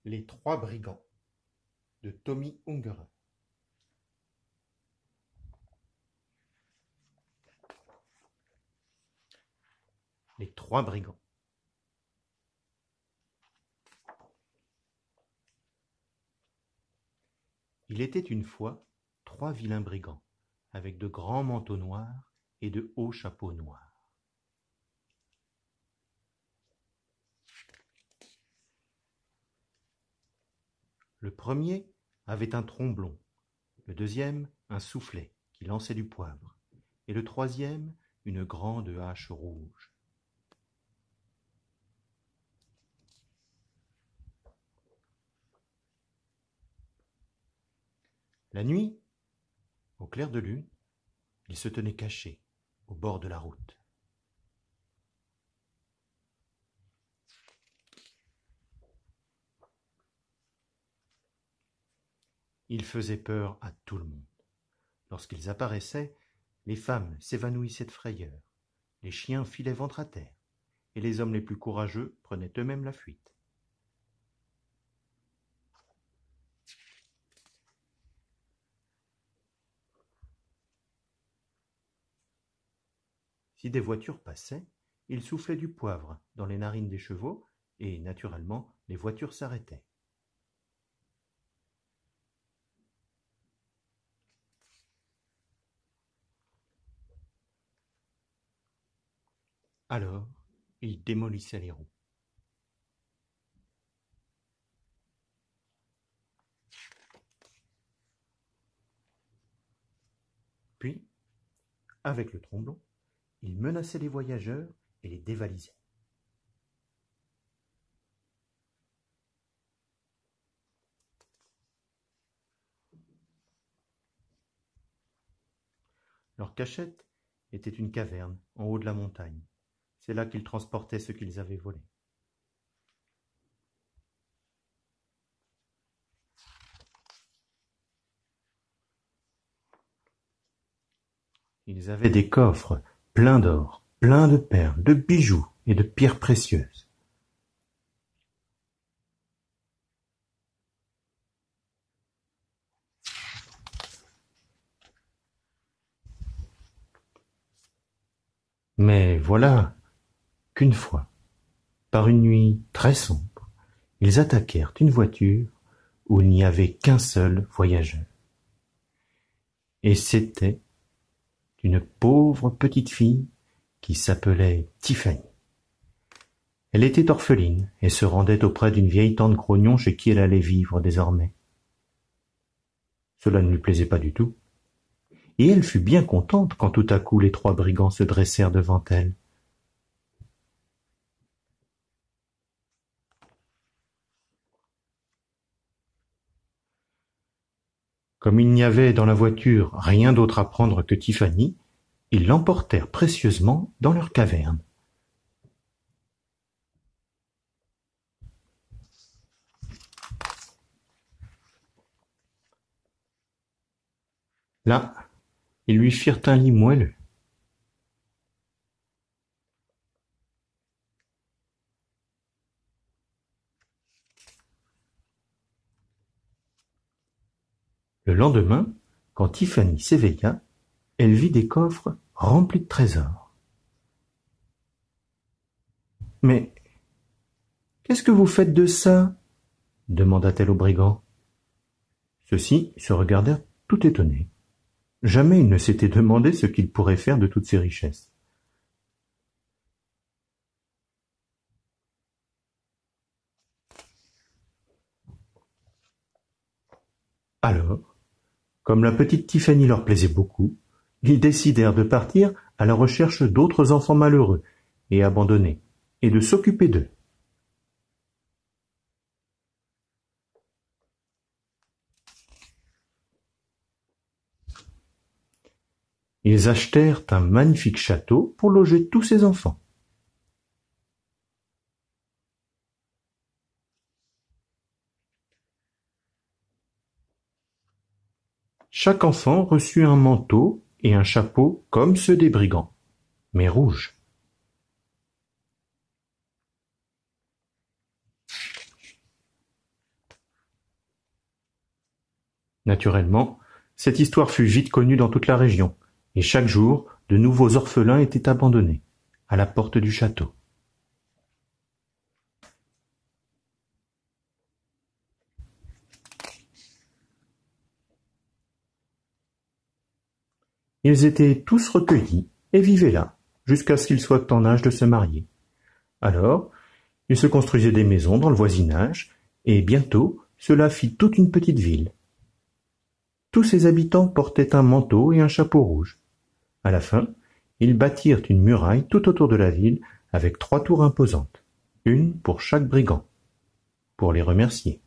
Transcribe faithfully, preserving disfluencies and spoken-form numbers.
Les trois brigands de Tommy Ungerer. Les trois brigands. Il était une fois trois vilains brigands, avec de grands manteaux noirs et de hauts chapeaux noirs. Le premier avait un tromblon, le deuxième un soufflet qui lançait du poivre, et le troisième une grande hache rouge. La nuit, au clair de lune, ils se tenaient cachés au bord de la route. Ils faisaient peur à tout le monde. Lorsqu'ils apparaissaient, les femmes s'évanouissaient de frayeur, les chiens filaient ventre à terre, et les hommes les plus courageux prenaient eux-mêmes la fuite. Si des voitures passaient, ils soufflaient du poivre dans les narines des chevaux, et naturellement, les voitures s'arrêtaient. Alors, ils démolissaient les roues. Puis, avec le tromblon, ils menaçaient les voyageurs et les dévalisaient. Leur cachette était une caverne en haut de la montagne. C'est là qu'ils transportaient ce qu'ils avaient volé. Ils avaient des coffres pleins d'or, pleins de perles, de bijoux et de pierres précieuses. Mais voilà qu'une fois, par une nuit très sombre, ils attaquèrent une voiture où il n'y avait qu'un seul voyageur. Et c'était une pauvre petite fille qui s'appelait Tiffany. Elle était orpheline et se rendait auprès d'une vieille tante Grognon chez qui elle allait vivre désormais. Cela ne lui plaisait pas du tout, et elle fut bien contente quand tout à coup les trois brigands se dressèrent devant elle. Comme il n'y avait dans la voiture rien d'autre à prendre que Tiffany, ils l'emportèrent précieusement dans leur caverne. Là, ils lui firent un lit moelleux. Le lendemain, quand Tiffany s'éveilla, elle vit des coffres remplis de trésors. « Mais qu'est-ce que vous faites de ça ?» demanda-t-elle aux brigands. Ceux-ci se regardèrent tout étonnés. Jamais ils ne s'étaient demandé ce qu'ils pourraient faire de toutes ces richesses. Alors, comme la petite Tiffany leur plaisait beaucoup, ils décidèrent de partir à la recherche d'autres enfants malheureux et abandonnés, et de s'occuper d'eux. Ils achetèrent un magnifique château pour loger tous ces enfants. Chaque enfant reçut un manteau et un chapeau comme ceux des brigands, mais rouges. Naturellement, cette histoire fut vite connue dans toute la région, et chaque jour, de nouveaux orphelins étaient abandonnés, à la porte du château. Ils étaient tous recueillis et vivaient là, jusqu'à ce qu'ils soient en âge de se marier. Alors, ils se construisaient des maisons dans le voisinage, et bientôt cela fit toute une petite ville. Tous ses habitants portaient un manteau et un chapeau rouge. À la fin, ils bâtirent une muraille tout autour de la ville avec trois tours imposantes, une pour chaque brigand, pour les remercier.